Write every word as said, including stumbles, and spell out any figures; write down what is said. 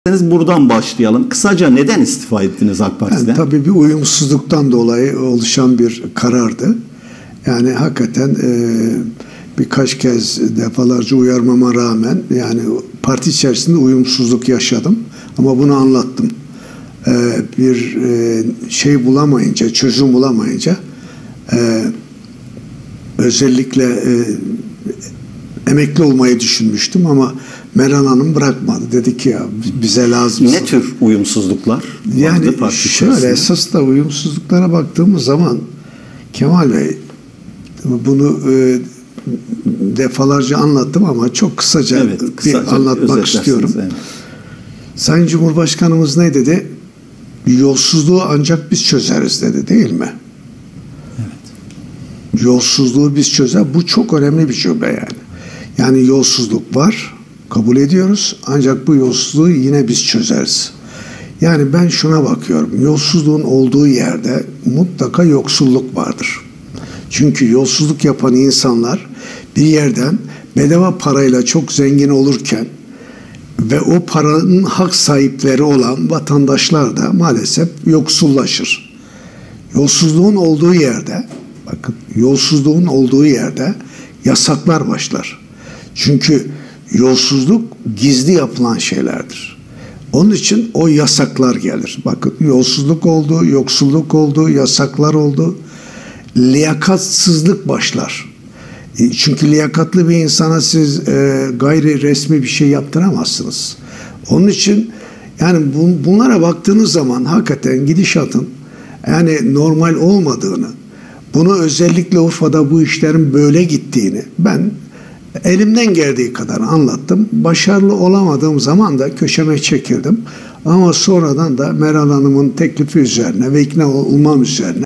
Buradan başlayalım. Kısaca neden istifa ettiniz AK Parti'den? Yani tabii bir uyumsuzluktan dolayı oluşan bir karardı. Yani hakikaten e, birkaç kez defalarca uyarmama rağmen yani parti içerisinde uyumsuzluk yaşadım. Ama bunu anlattım. E, bir e, şey bulamayınca, çözüm bulamayınca e, özellikle e, emekli olmayı düşünmüştüm ama Meral Hanım bırakmadı. Dedi ki ya bize lazım. Ne tür uyumsuzluklar? Yani şöyle esas da uyumsuzluklara baktığımız zaman Kemal Bey bunu e, defalarca anlattım ama çok kısaca, evet, kısaca bir anlatmak istiyorum. Evet. Sayın Cumhurbaşkanımız ne dedi? Yolsuzluğu ancak biz çözeriz dedi, değil mi? Evet. Yolsuzluğu biz çözer. Bu çok önemli bir cümle yani. Yani yolsuzluk var, kabul ediyoruz. Ancak bu yolsuzluğu yine biz çözeriz. Yani ben şuna bakıyorum. Yolsuzluğun olduğu yerde mutlaka yoksulluk vardır. Çünkü yolsuzluk yapan insanlar bir yerden bedava parayla çok zengin olurken ve o paranın hak sahipleri olan vatandaşlar da maalesef yoksullaşır. Yolsuzluğun olduğu yerde, bakın yolsuzluğun olduğu yerde yasaklar başlar. Çünkü yolsuzluk gizli yapılan şeylerdir. Onun için o yasaklar gelir. Bakın yolsuzluk oldu, yoksulluk oldu, yasaklar oldu. Liyakatsızlık başlar. Çünkü liyakatlı bir insana siz e, gayri resmi bir şey yaptıramazsınız. Onun için yani bu, bunlara baktığınız zaman hakikaten gidişatın yani normal olmadığını, bunu özellikle Urfa'da bu işlerin böyle gittiğini ben elimden geldiği kadar anlattım. Başarılı olamadığım zaman da köşeme çekildim. Ama sonradan da Meral Hanım'ın teklifi üzerine ve ikna olmam üzerine